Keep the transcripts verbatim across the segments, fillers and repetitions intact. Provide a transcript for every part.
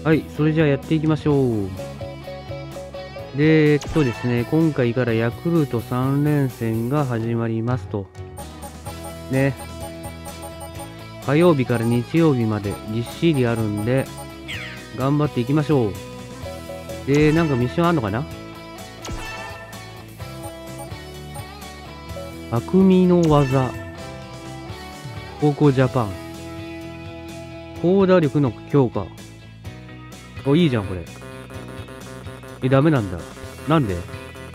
はい、それじゃあやっていきましょう。で、えっとですね、今回からヤクルトさん連戦が始まりますと。ね。火曜日から日曜日までぎっしりあるんで、頑張っていきましょう。で、なんかミッションあんのかな？匠の技。高校ジャパン。高打力の強化。お、いいじゃん、これ。え、ダメなんだ。なんで？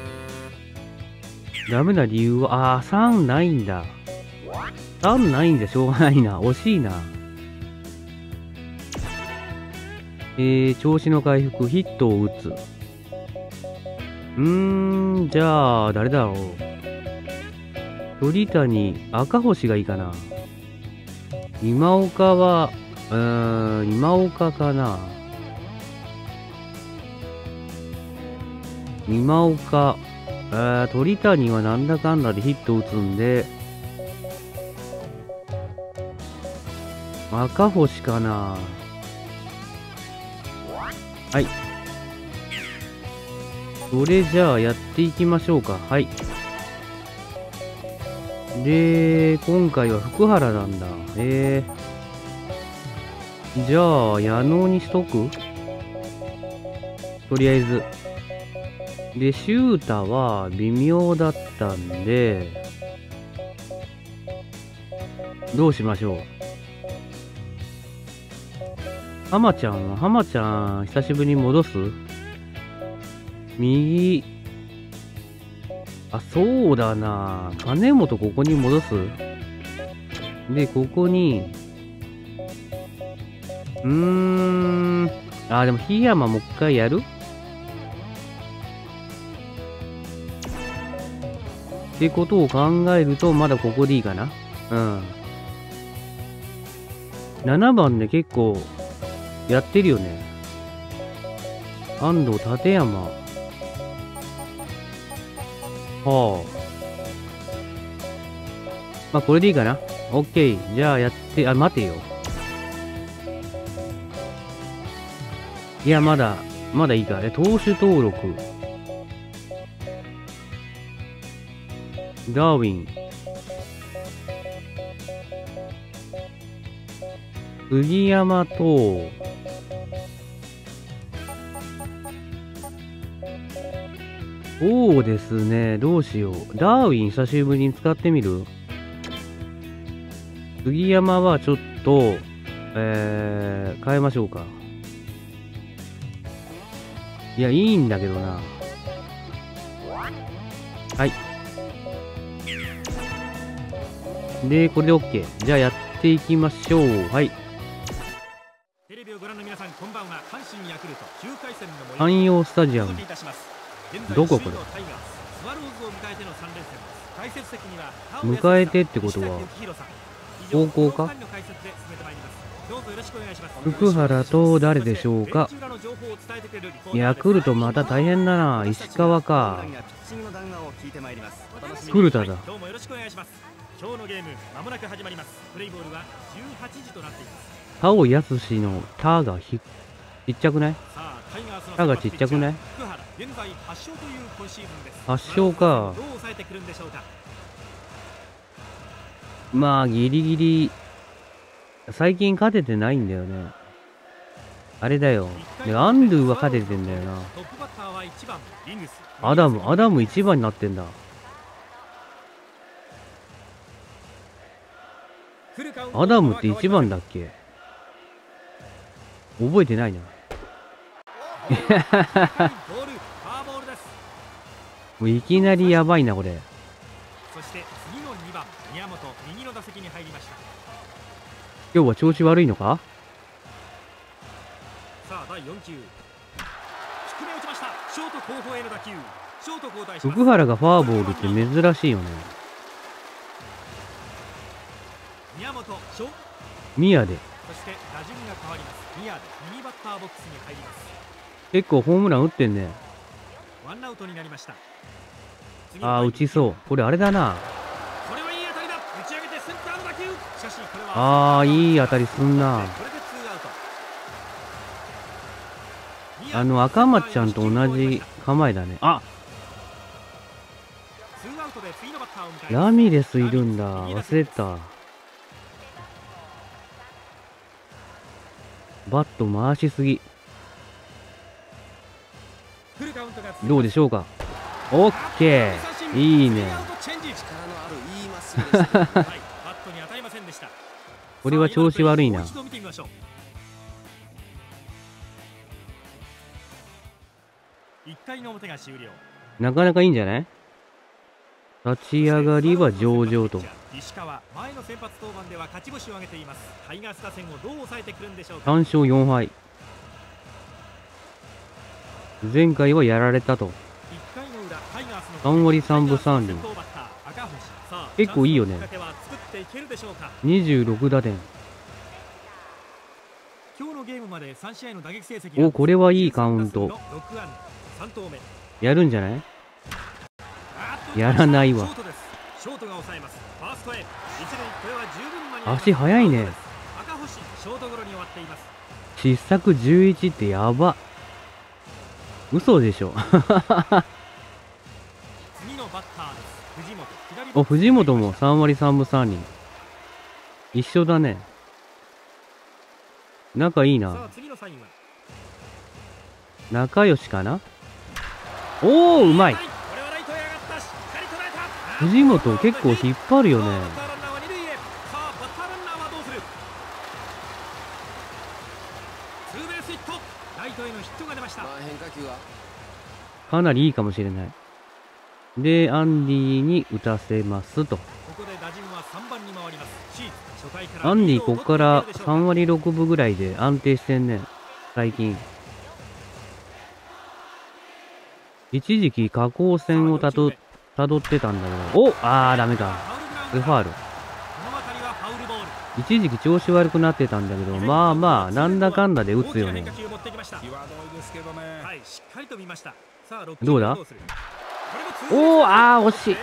ダメな理由は、あー、さんないんだ。さんないんでしょうがないな。惜しいな。えー、調子の回復、ヒットを打つ。うーん、じゃあ、誰だろう。鳥谷、赤星がいいかな。今岡は、うーん、今岡かな。今岡、あー、鳥谷はなんだかんだでヒット打つんで、赤星かな。はい。それじゃあやっていきましょうか。はい。で、今回は福原なんだ。えー。じゃあ、矢野にしとく？とりあえず。で、シュータは微妙だったんで、どうしましょう。浜ちゃんは、浜ちゃん、久しぶりに戻す？右。あ、そうだな。金本ここに戻す？で、ここに、うーん。あ、でも、檜山もう一回やる？ってことを考えると、まだここでいいかな。うん。ななばんで結構、やってるよね。安藤、立山。はあ。まあ、これでいいかな。オッケー。じゃあやって、あ、待てよ。いや、まだ、まだいいか。え、投手登録。ダーウィン。杉山と、そうですね。どうしよう。ダーウィン久しぶりに使ってみる？杉山はちょっと、えー、変えましょうか。いや、いいんだけどな。はい。で、これで OK。じゃあやっていきましょう。はい。 テレビをご覧の皆さん、こんばんは。阪神ヤクルトきゅうかい戦の模様阪葉スタジアム。どここれ？迎えてってことは、高校か？福原と誰でしょうか？ヤクルトまた大変だな。石川か。古田だ。 今日のゲームまもなく始まります。プレイボールはじゅうはちじとなっています。 田尾康の田がひちっちゃくない？田がちっちゃくない？ 現在はっ勝という今シーズンです。 はっ勝か。 どう抑えてくるんでしょうか。 まあギリギリ最近勝ててないんだよね。あれだよ。でアンドゥは勝ててんだよな。アダム、アダムいちばんになってんだ。アダムっていちばんだっけ？覚えてないな。もういきなりやばいなこれ。 そして次のにばん宮本、右の打席に入りました。 今日は調子悪いのか？ さあだいよん球、低め打ちました。ショート後方への打球。ショート交代します。 福原がフォアボールって珍しいよね。 宮本、ショー宮で。 そして打順が変わります。宮で右バッターボックスに入ります。 結構ホームラン打ってんね。 ワンアウトになりました。 ああ、打ちそう。これあれだな。 これはいい当たりだ。打ち上げてセンターの打球。しかしこれはああ、いい当たりすんな。 これでツーアウト。 あの赤松ちゃんと同じ構えだね。あ、ラミレスいるんだ。忘れた。バット回しすぎ。どうでしょうか。オッケー、いいね。これは調子悪いな。なかなかいいんじゃない？立ち上がりは上々と。 石川、前の先発登板では勝ち星を挙げています。タイガース打線をどう抑えてくるんでしょうか。 さん勝よん敗。前回はやられたと。さん割さんぶさん厘。結構いいよね。にじゅうろく打点。お、これはいいカウント。やるんじゃない？やらないわ。足速いね。失策じゅういちってやば。嘘でしょ。お、藤本もさん割さんぶさん厘。一緒だね。仲いいな。仲良しかな。おお、うまい。藤本結構引っ張るよね。かなりいいかもしれない。で、アンディに打たせますと。アンディここからさん割ろくぶぐらいで安定してんね、最近。一時期下降線をたどたどってたんだけど、お、あーダメか。これファール。一時期調子悪くなってたんだけど、まあまあなんだかんだで打つよね。どうだ。おー、あー惜しい。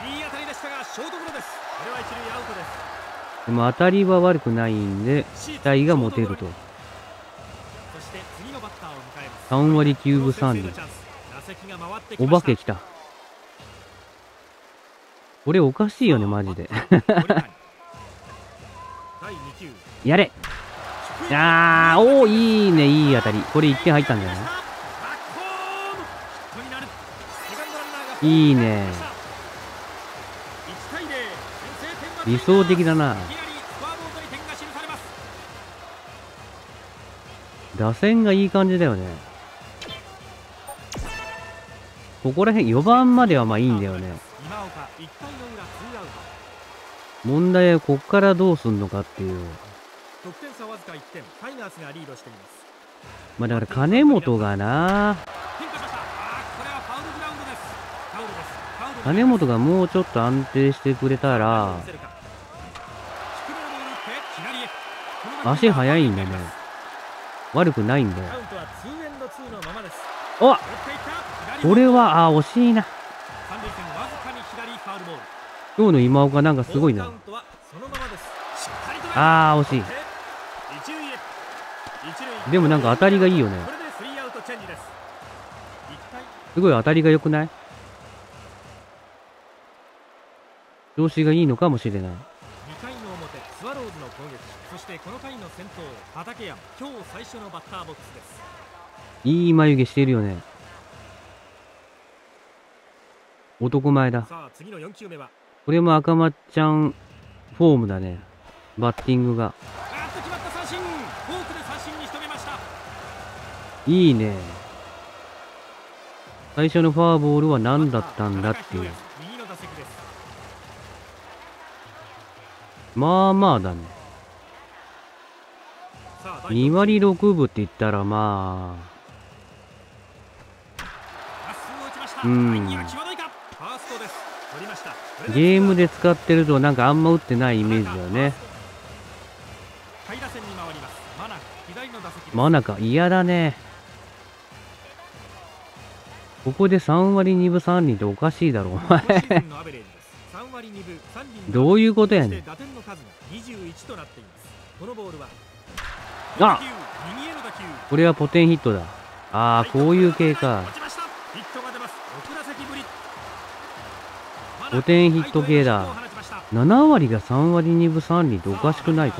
でも当たりは悪くないんで期待が持てると。さん割きゅうぶさん厘。お化けきた。これおかしいよねマジで。やれ。あー、おー、いいね、いい当たり。これいってん入ったんじゃない？いいね。理想的だな。打線がいい感じだよね。ここら辺よばんまではまあいいんだよね。問題はこっからどうすんのかっていう。まあだから金本がな、金本がもうちょっと安定してくれたら。足速いんだね。悪くないんだよ。おっ、これは、あー、惜しいな。今日の今岡なんかすごいな。あー、惜しい。でもなんか当たりがいいよね。すごい当たりが良くない？調子がいいのかもしれない。にかいの表、スワローズの攻撃。そしてこの回の先頭、畠山、今日最初のバッターボックスです。いい眉毛してるよね。男前だ。さあ次のよん球目はこれも赤松ちゃんフォームだね。バッティングが。いいね。最初のフォアボールは何だったんだっていう。まあまあだね。に割ろくぶって言ったらまあ、うん。ゲームで使ってるとなんかあんま打ってないイメージだよね。真中嫌だね。ここでさん割にぶさん厘っておかしいだろお前。どういうことやねん。あ、これはポテンヒットだ。 ああ、こういう系か。 ヒットが出ます。ろく打席ぶり。 ごてんヒット系だ。ななわりがさんわりにぶさんりっておかしくないか。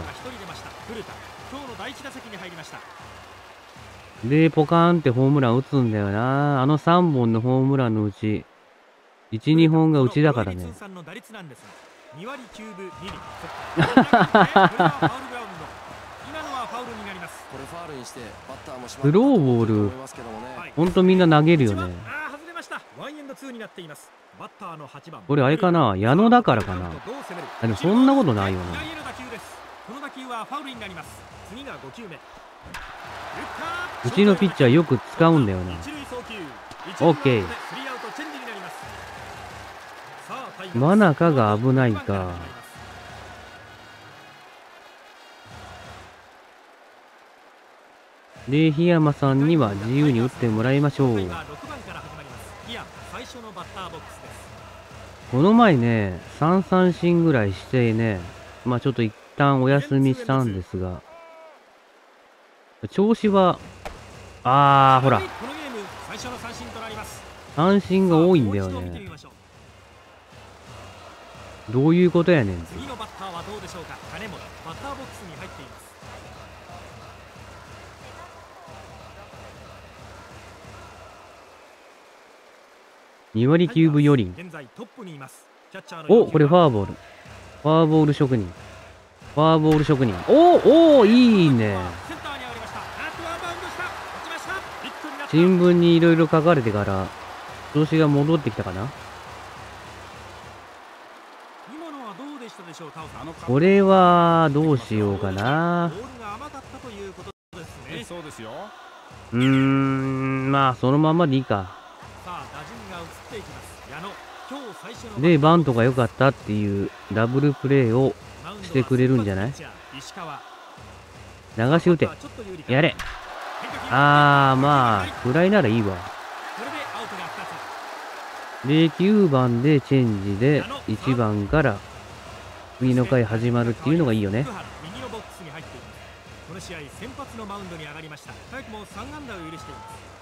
で、ポカーンってホームラン打つんだよな。あのさんぼんのホームランのうち、いち、にほんがうちだからね。スローボール、ほんとみんな投げるよね。これあれかな、矢野だからかな。あ、でもそんなことないよね。うちのピッチャーよく使うんだよな。オッケー。真中が危ないか。で、檜山さんには自由に打ってもらいましょう。この前ね、さんさんしんぐらいしてね、まあちょっと一旦お休みしたんですが、調子は、あー、ほら、三振が多いんだよね。どういうことやねん。次のバッターはどうでしょうか。金本、バッターボックスに入っています。にわりきゅうぶよりん。お、これフォアボール。フォアボール職人。フォアボール職人。おお、いいね。新聞にいろいろ書かれてから調子が戻ってきたかな。これはどうしようかな。うーん、まあそのままでいいか。で、バントが良かったっていうダブルプレーをしてくれるんじゃない？流し打て。やれ。あー、まあ、フライならいいわ。で、きゅうばんでチェンジでいちばんから次の回始まるっていうのがいいよね。この試合先発のマウンドに上がりました。早くもさん安打を許しています。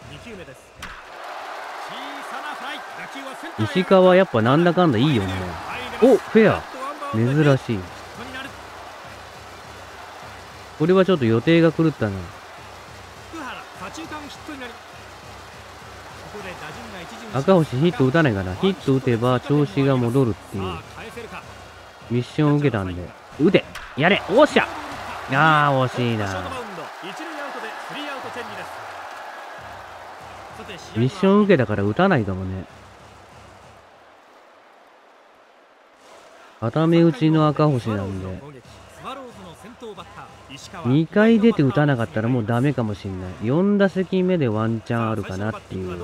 にきゅうめです。小さなフライ。打球はセンターへ。石川やっぱなんだかんだいいよね。お、フェア。珍しい。これはちょっと予定が狂ったな。赤星ヒット打たないかな。ヒット打てば調子が戻るっていうミッションを受けたんで。打て。やれ。おっしゃ。あー、惜しいな。ミッション受けたから打たないかもね。固め打ちの赤星なんで、にかい出て打たなかったらもうダメかもしんない。よんだせきめでワンチャンあるかなっていう。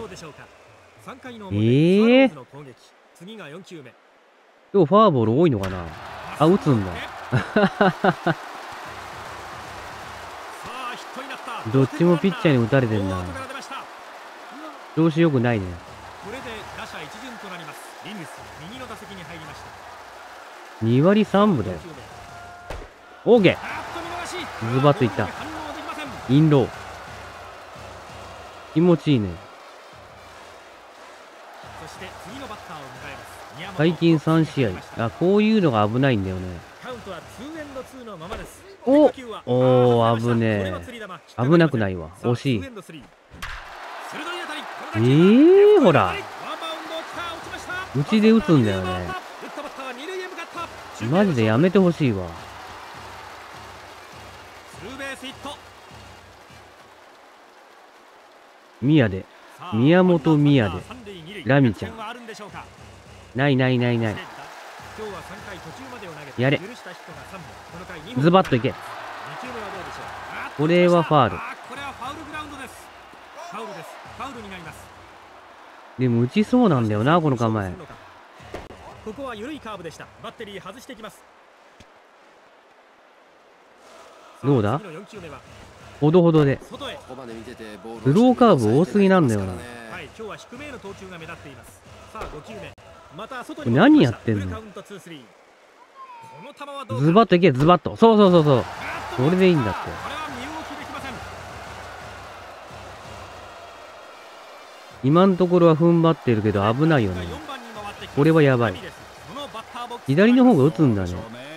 ええー、今日フォアボール多いのかな。あ、打つんだ。どっちもピッチャーに打たれてんな。調子良くないね。にわりさんぶだよ。オーケー。ズバッといった。インロー。気持ちいいね。最近さんしあい。あ、こういうのが危ないんだよね。おおー、危ねえ。危なくないわ。惜しい。えー、ほら。うちで打つんだよね。マジでやめてほしいわ。宮で。宮本宮で。ラミちゃん。ないないないない。やれ。ズバッといけ。これはファール。でも打ちそうなんだよな、この構え。ここは緩いカーブでした。バッテリー外してきます。どうだ？ほどほどで。スローカーブ多すぎなんだよな。これ何やってんの？ズバッといけ、ズバッと。そうそうそうそう。それでいいんだって。 今のところは踏ん張ってるけど危ないよね。これはやばい。左の方が打つんだね。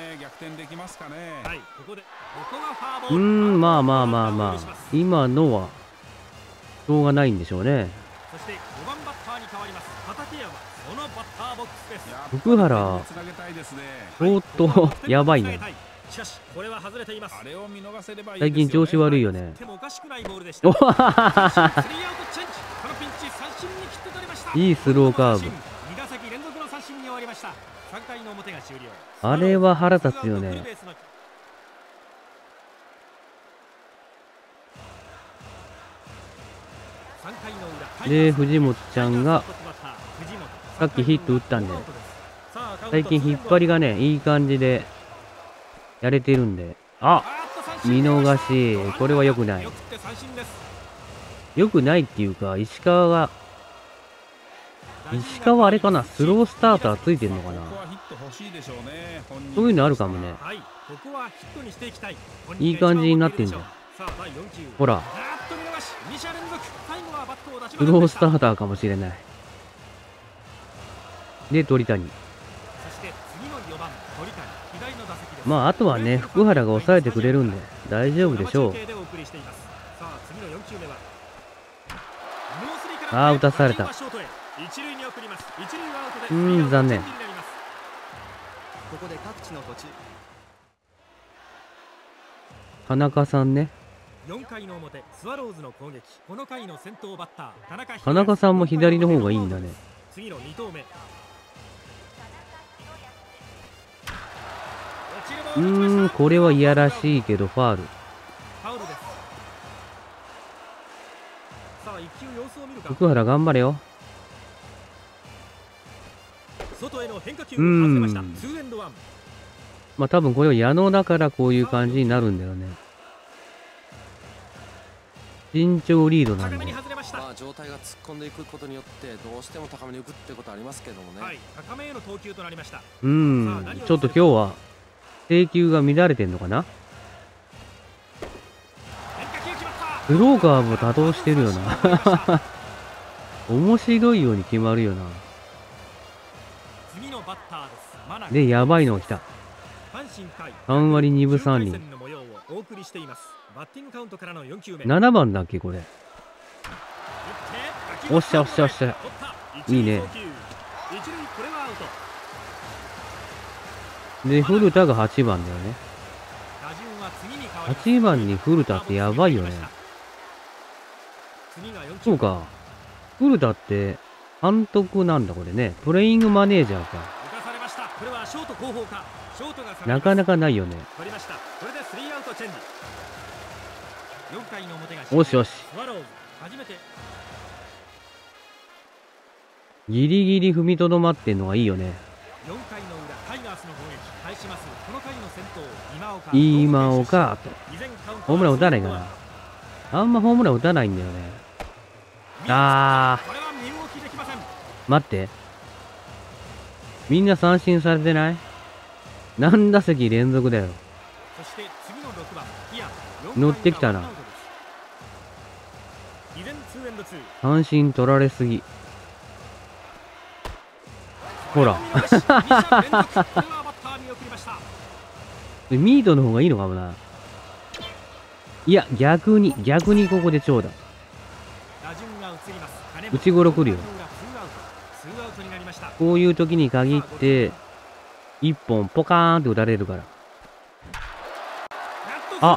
うーん、まあまあまあまあ。今のは、しょうがないんでしょうね。福原、相当やばいね。最近調子悪いよね。おはははは。いいスローカーブ。あれは腹立つよね。で、藤本ちゃんがさっきヒット打ったんで、最近引っ張りがね、いい感じでやれてるんで、あ、見逃し、これは良くない。良くないっていうか、石川が、石川あれかな、スロースターターついてるのかな。そういうのあるかもね。いい感じになってんじゃん。ほら、スロースターターかもしれない。で、鳥谷。まあ、あとはね、福原が抑えてくれるんで、大丈夫でしょう。ああ、打たされた。うーん、残念。田中さんね。田中さんも左の方がいいんだね。うーん、これはいやらしいけどファール。福原頑張れよ。うーん。まあ多分これは矢野だからこういう感じになるんだよね。身長リードなんで。 まあ状態が突っ込んでいくことによってどうしても高めに浮くってことありますけどもね。はい、高めへの投球となりました。 うーん、ちょっと今日は制球が乱れてんのかな。スローカーブを多動してるよな。面白いように決まるよな。で、やばいのが来た。さん割にぶさん厘。ななばんだっけこれ。おっしゃおっしゃおっしゃ。いいね。で、古田がはちばんだよね。はちばんに古田ってやばいよね。そうか。古田って監督なんだこれね。プレイングマネージャーか。なかなかないよね。おしよし。ギリギリ踏みとどまってんのがいいよね。今岡とホームラン打たないかな。あんまホームラン打たないんだよね。あー、待って、みんな三振されてない？何打席連続だよ。乗ってきたな。三振取られすぎ。ほら。ミートの方がいいのかもな。いや、逆に、逆にここで長打。内ゴロ来るよ。こういう時に限って、一本ポカーンって打たれるから。あ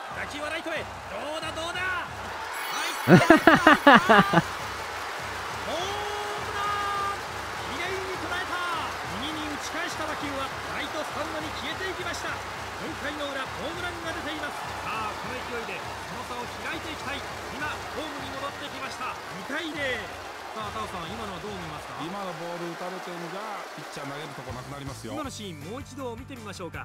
今のボール打たれてるのがピッチャー投げるとこなくなりますよ。今のシーンもう一度見てみましょうか。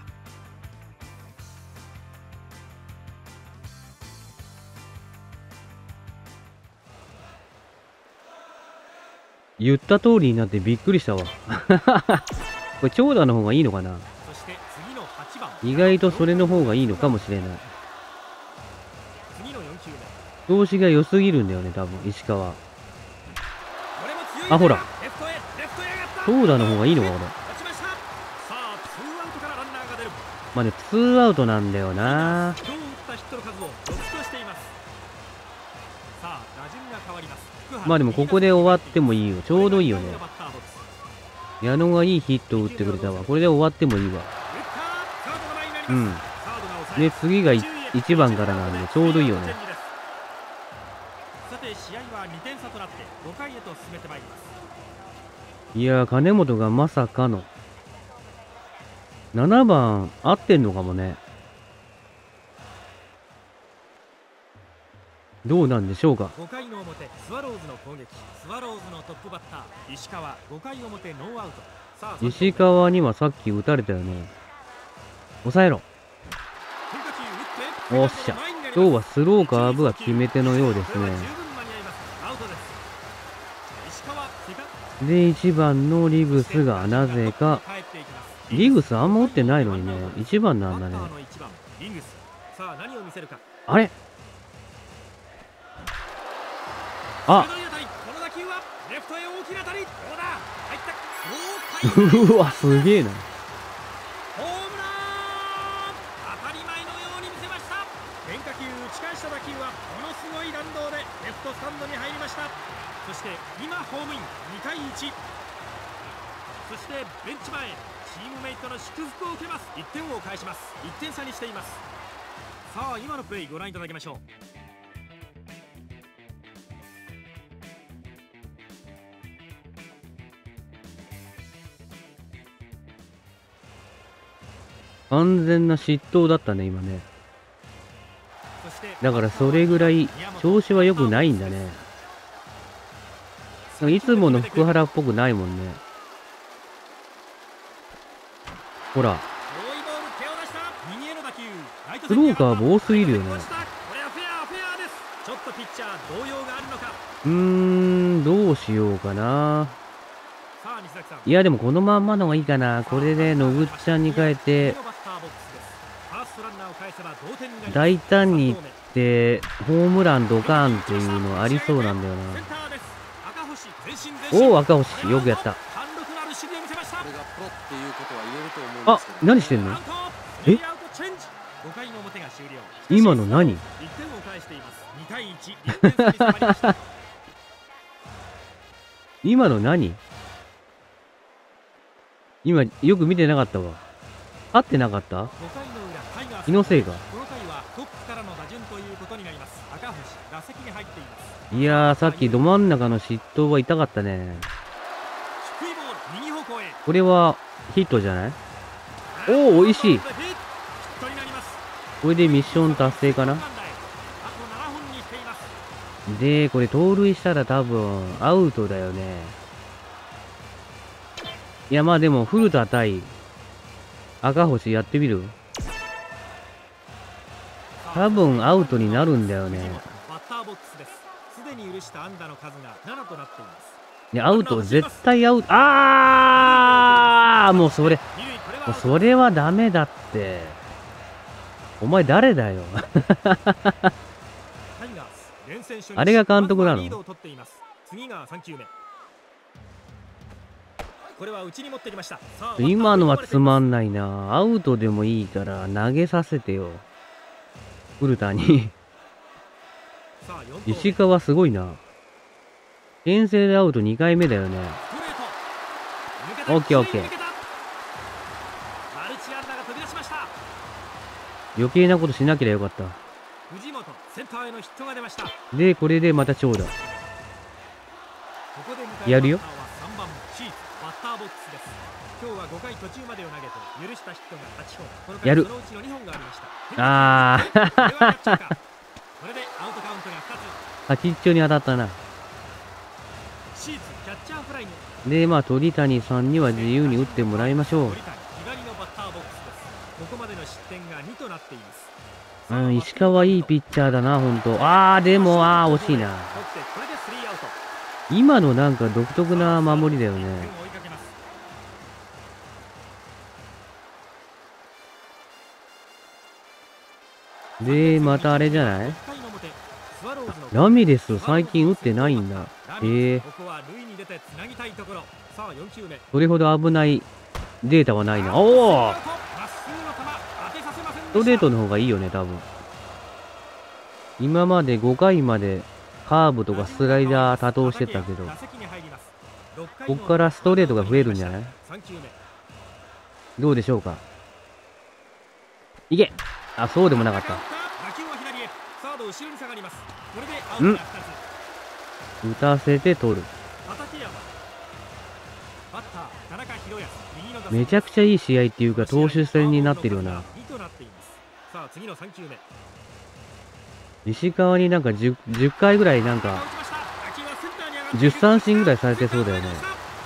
言った通りになってびっくりしたわ。これ長打の方がいいのかな。意外とそれの方がいいのかもしれない。調子が良すぎるんだよね、多分石川。 あ、ほら。投打の方がいいのか、これ。まあね、ツーアウトなんだよな。まあでもここで終わってもいいよ。ちょうどいいよね。矢野がいいヒットを打ってくれたわ。これで終わってもいいわ。うん。で、次がいちばんからなんでちょうどいいよね。 さて試合はにてん差となってごかいへと進めてまいります。 いやー、金本がまさかのななばん合ってんのかもね。どうなんでしょうか。 ごかいの表、スワローズの攻撃。スワローズのトップバッター石川、ごかい表ノーアウト。さあ石川にはさっき打たれたよね。抑えろ。おっしゃ。今日はスローカーブが決め手のようですね。で、いちばんのリグスがなぜか、リグスあんま打ってないのにね、いちばんなんだね。あれあうわ、すげえな。 そして今ホームインにたいいち。そしてベンチ前チームメイトの祝福を受けます。いってんを返します。いってん差にしています。さあ今のプレーご覧いただきましょう。 完全な失投だったね今ね。だからそれぐらい調子は良くないんだね。いつもの福原っぽくないもんね。ほら。スローカーブ多すぎるよね。うーん、どうしようかな。いや、でもこのまんまのがいいかな。これで野口ちゃんに変えて、大胆にいって、ホームランドカーンっていうのありそうなんだよな。おお、赤星、よくやった。あ、何してんの？え？今の何？今の何？今、よく見てなかったわ。合ってなかった？気のせいか。いやー、さっきど真ん中の失投は痛かったね。これはヒットじゃない？おお、美味しい。これでミッション達成かな。で、これ盗塁したら多分アウトだよね。いや、まあでも古田対赤星やってみる？多分アウトになるんだよね。いや、アウト、絶対アウト。あー、もうそれ、もうそれはダメだって。お前誰だよ。あれが監督なの？今のはつまんないな。アウトでもいいから投げさせてよ。古田に。石川すごいな。牽制でアウトにかいめだよね。オッケーオッケー。余計なことしなければよかった。で、これでまた長打。やるよ。やる。あー。先っちょに当たったな。で、まあ、鳥谷さんには自由に打ってもらいましょう。うん、石川いいピッチャーだな、ほんと。あー、でも、あー、惜しいな。今のなんか独特な守りだよね。で、またあれじゃない？ラミレス最近打ってないんだ。 ええ、 ここは塁に出てつなぎたいところ。さあよん球目。 それほど危ないデータはないな。おお、 まっすぐの球当てさせませんでした。 ストレートの方がいいよね、多分。今までごかいまでカーブとかスライダー多投してたけど、こっからストレートが増えるんじゃない？どうでしょうか。いけ！あ、そうでもなかった。ん？打たせて取る。めちゃくちゃいい試合っていうか投手戦になってるよな。石川になんか 10, 10回ぐらいなんかじゅう三振ぐらいされてそうだよね。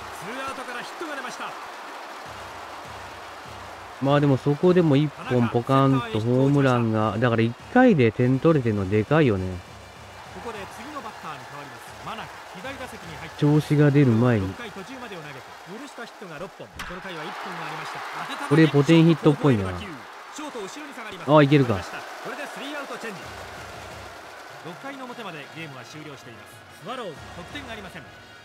まあでもそこでもいっぽんポカンとホームランが、だからいっかいで点取れてるのでかいよね。調子が出る前に。これポテンヒットっぽいな。あ、いけるか。 ろっかいの表までゲームは終了しています。スワローズ得点がありません。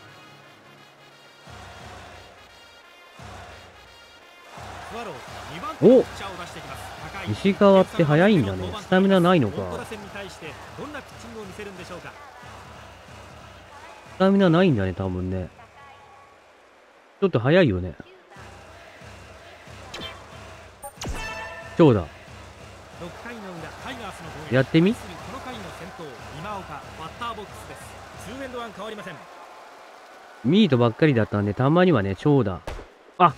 スワローズにばん手のピッチャーを出してきます。 石川って速いんだね。スタミナないのか。スタミナないんだね、多分ね。ちょっと速いよね。長打。やってみ。ミートばっかりだったんで、たまにはね、長打。あ、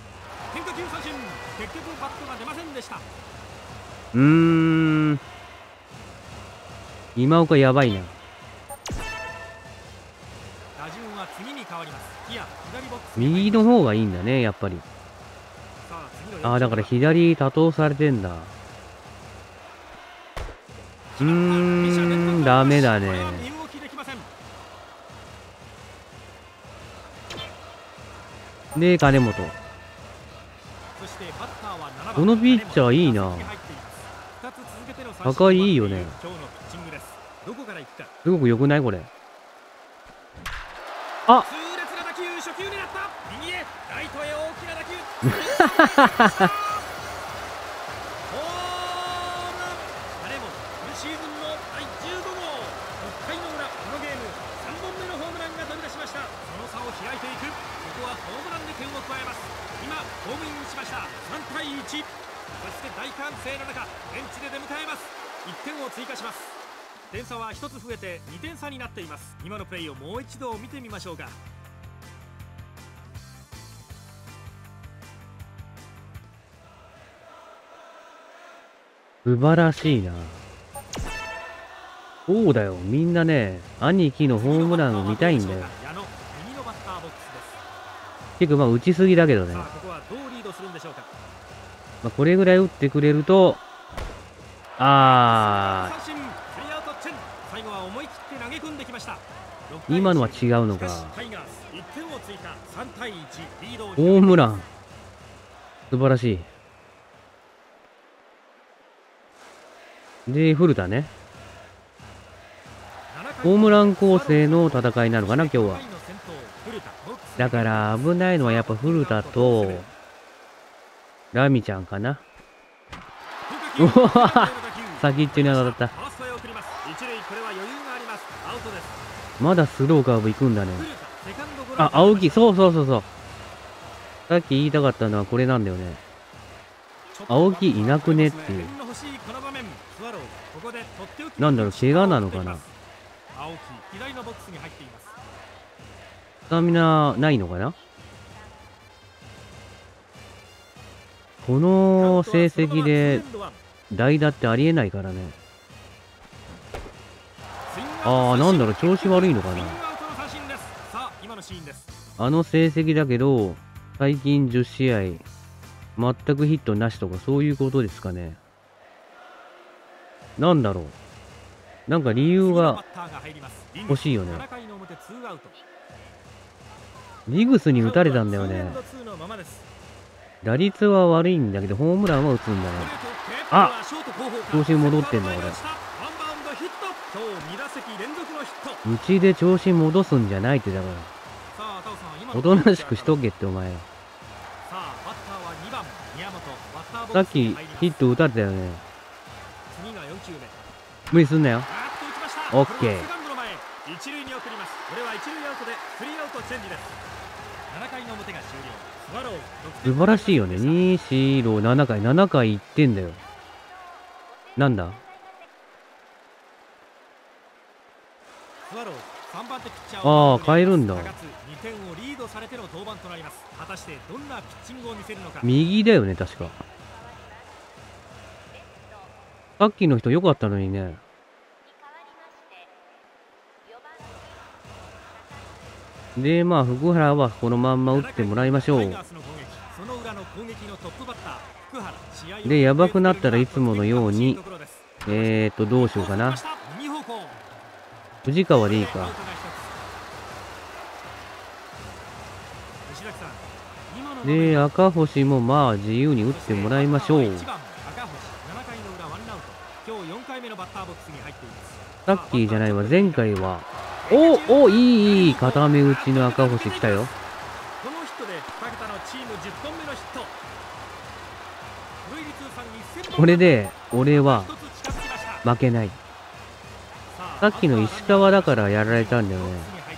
うーん。今岡やばいな。右の方がいいんだね、やっぱり。ああ、だから左多投されてんだ。うーん、ダメだね。で、金本。このピッチャーいいな。高いいいよね。すごく良くないこれ。あ点差はひとつ増えてにてん差になっています。今のプレーをもう一度見てみましょうか。 素晴らしいな。そうだよ、みんなね、兄貴のホームランを見たいんだよ。結構まあ打ちすぎだけどね。まあこれぐらい打ってくれると、ああ。今のは違うのか。ホームラン。素晴らしい。で、古田ね。ホームラン構成の戦いなのかな、今日は。だから危ないのはやっぱ古田と、ラミちゃんかな。うわ先っちょに当たった。まだスローカーブ行くんだね。あ、青木、そうそうそうそう。さっき言いたかったのはこれなんだよね。青木いなくねっていう。なんだろう、怪我なのかな。スタミナないのかな。この成績で代打ってありえないからね。ああ、なんだろう、調子悪いのかな。あの成績だけど、最近じゅっしあい、全くヒットなしとか、そういうことですかね。なんだろう。なんか理由が欲しいよね。リグスに打たれたんだよね。打率は悪いんだけど、ホームランは打つんだね。あ、調子に戻ってんだ、俺。 今日に打席連続のヒット。 うちで調子戻すんじゃないってだから。 さあタオさん、今のおとなしくしとけってお前。 さあバッターはにばん宮本。バッターボさっきックスに入ります。 ヒット打たれたよね。 次がよん球目。 無理すんなよ。 あーっと打ちました。 オッケーこれはセカンドの前、一塁に送ります。これは一塁アウトでスリーアウトチェンジです。ななかいの表が終了。スワローズ得点素晴らしいよね。に、し、ろ、ななかい。ななかいいってんだよ。なんだスワローズさんばん手ピッチャーをああ、変えるんだ。 にてんをリードされての登板となります。果たしてどんなピッチングを見せるのか。 右だよね、確か。さっきの人良かったのにね。で、まあ、福原はこのまんま打ってもらいましょう。で、やばくなったらいつものように、えーと、どうしようかな。藤川でいいか。で、赤星もまあ、自由に打ってもらいましょう。さっきじゃないわ、前回は。おお、いい、いい、固め打ちの赤星来たよ。 このヒットでふたけたのチームじゅっぽんめのヒット。 これで、俺は負けない。さっきの石川だからやられたんだよね。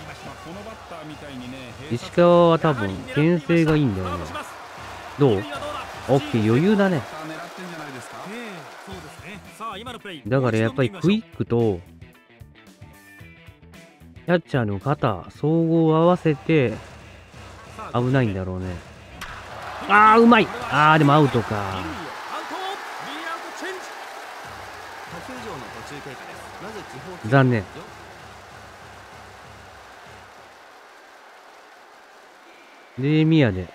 石川は多分、牽制がいいんだよね。どう？オッケー、余裕だね。だからやっぱりクイックと、キャッチャーの肩、総合を合わせて、危ないんだろうね。あー、うまい。あー、でもアウトか。残念。で、宮で。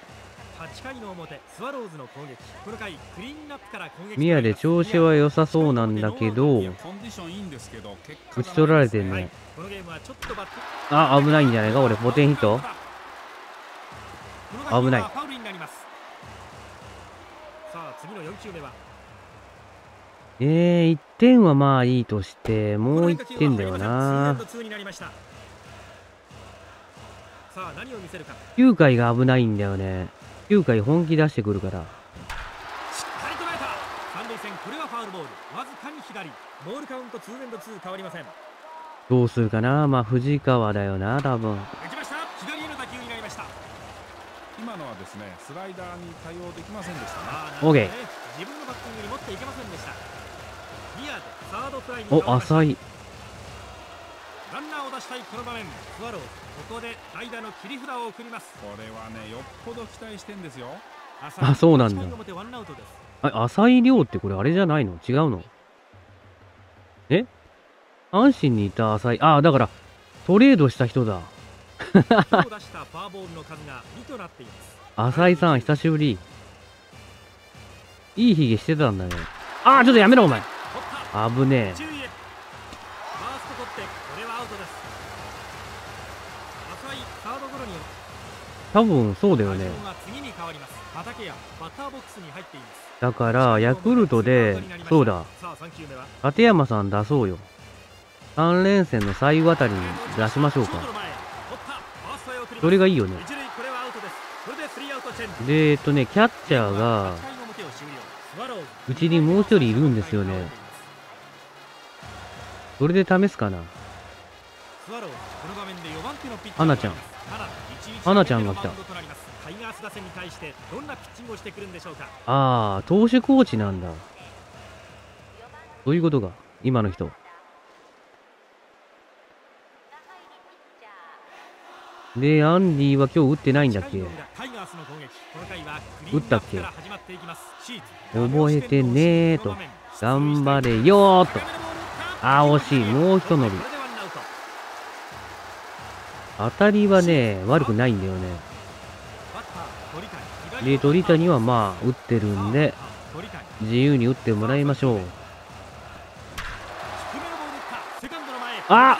宮で調子は良さそうなんだけど、打ち取られてんね。あ、危ないんじゃないか俺、ポテンヒット危ない。えー、いってんはまあいいとして、もういってんだよな。きゅうかいが危ないんだよね。きゅうかい本気出してくるから。どうするかな。まあ藤川だよな、多分。 今のはですね、スライダーに対応できませんでしたね。 オーケー。お、浅い。 ランナーを出したいこの場面、スワローズここで代打の切り札を送ります。 これはね、よっぽど期待してんですよ。 あ、そうなんだ。あ、浅い亮ってこれあれじゃないの？違うの？え？阪神にいた浅い。あ、だからトレードした人だ。浅井さん久しぶり。いいヒゲしてたんだね。あー、ちょっとやめろお前。危ねえ。多分そうだよね。だからヤクルトで、そうだ、立山さん出そうよ。さん連戦の最後あたりに出しましょうか。それがいいよね。で、えっとね、キャッチャーが、うちにもう一人いるんですよね。それで試すかな。花ちゃん。花ちゃんが来た。ああ、投手コーチなんだ。そういうことか、今の人。で、アンディは今日打ってないんだっけ？打ったっけ？覚えてねーと。頑張れよーと。あー、惜しい。もう一伸び。当たりはね、悪くないんだよね。で、鳥谷はまあ、打ってるんで、自由に打ってもらいましょう。あ！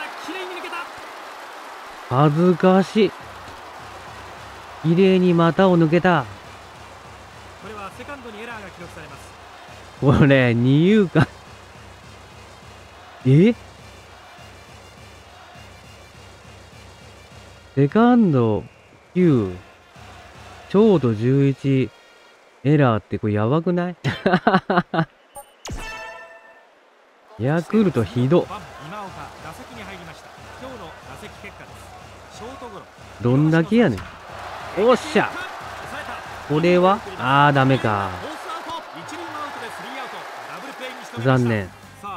恥ずかしい。綺麗に股を抜けた。これ、二遊間。え？ セカンドきゅう、ショートじゅういち、エラーってこれやばくない？ヤクルトひど。どんだけやねん。おっしゃ。これはあーダメか。残念。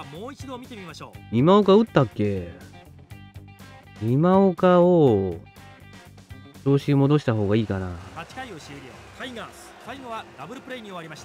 今岡打ったっけ？今岡を調子戻した方がいいかな。 はちかいを終了。タイガース最後はダブルプレーに終わりました。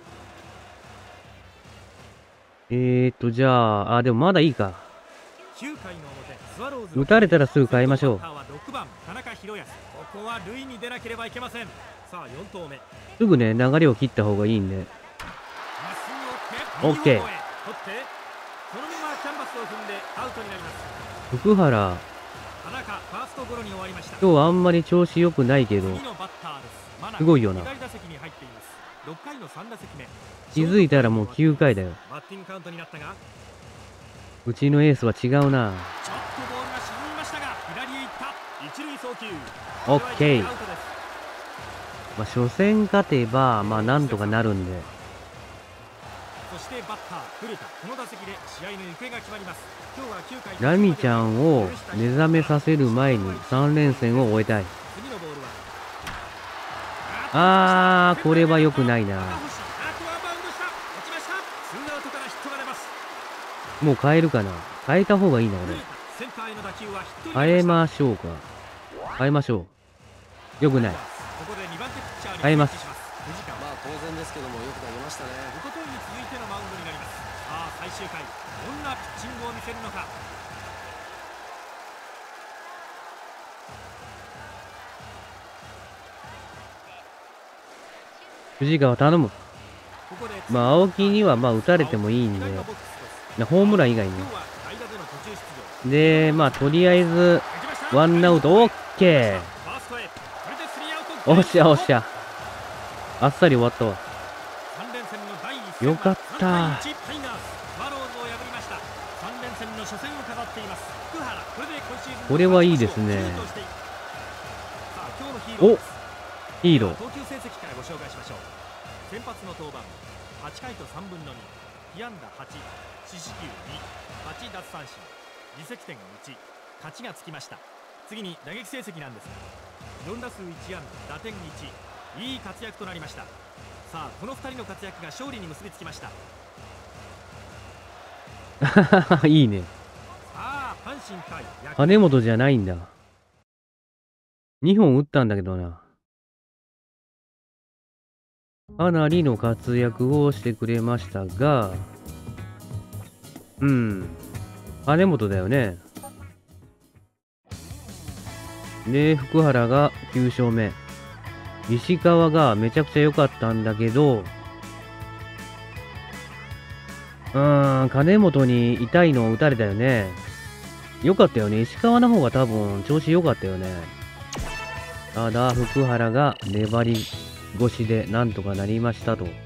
えーとじゃああでもまだいいか。 きゅうかいの表スワローズ打たれたらすぐ変えましょう。 ろくばん田中宏康。ここは塁に出なければいけません。さあよん投目。 すぐね流れを切った方がいいんで。オッケー。 取ってそのままキャンバスを踏んでアウトになります。 福原田中ファーストゴロに終わりました。 今日はあんまり調子良くないけどすごいよな。 左打席に入っています。ろっかいのさん打席目。 気づいたらもうきゅうかいだよ。 バッティングカウントになったがうちのエースは違うな。 ちょっとボールが沈みましたが左へ行った。一塁送球。 オッケー。まあ初戦勝てばまあなんとかなるんで。 そしてバッター古田、この打席で試合の行方が決まります。今日はきゅうかいラミちゃんを目覚めさせる前にさん連戦を終えたい。 次のボールはあーこれは良くないな。もう変えるかな。変えた方がいいなこれ。変えましょうか。変えましょう。良くない。変えます。 まあ当然ですけどもよく投げましたね。 一昨日に続いてのマウンドになります。さあ最終回どんなピッチングを見せるのか。 藤川頼む。まあ青木にはまあ打たれてもいいんで、ホームラン以外にね。でまあとりあえずワンアウト。オッケー。おっしゃおっしゃ。あっさり終わったわ。よかった。これはいいですね。おヒーロー。 投球成績からご紹介しましょう。先発の登板はちかいとさんぶんのに、被安打はち、四死球に、はち奪三振、自責点いち、勝ちがつきました。次に打撃成績なんですがよん打数いち安打、打点いち、いい活躍となりました。さあこのふたりの活躍が勝利に結びつきました。 いいね。 さあ阪神対金本じゃないんだ。にほん打ったんだけどな。かなりの活躍をしてくれましたが、うん、金本だよね。で、福原がきゅう勝目。石川がめちゃくちゃ良かったんだけど、うーん、金本に痛いのを打たれたよね。良かったよね。石川の方が多分調子良かったよね。ただ、福原が粘り越しでなんとかなりましたと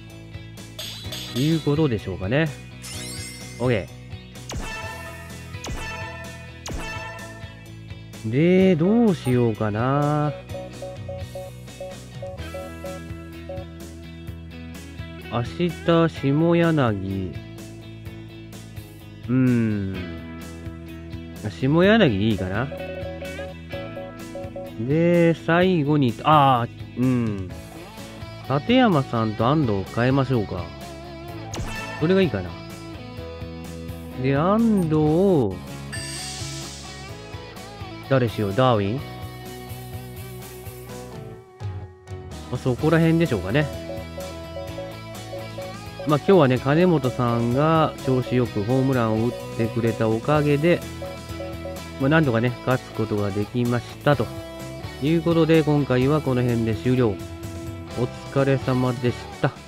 いうことでしょうかね。 OK でどうしようかな。明日下柳、うーん下柳でいいかな。で最後にああうん立山さんと安藤を変えましょうか。それがいいかな。で安藤を誰しよう。ダーウィン、まあ、そこら辺でしょうかね。まあ今日はね金本さんが調子よくホームランを打ってくれたおかげで、まあ、なんとかね勝つことができましたということで、今回はこの辺で終了。お疲れ様でした。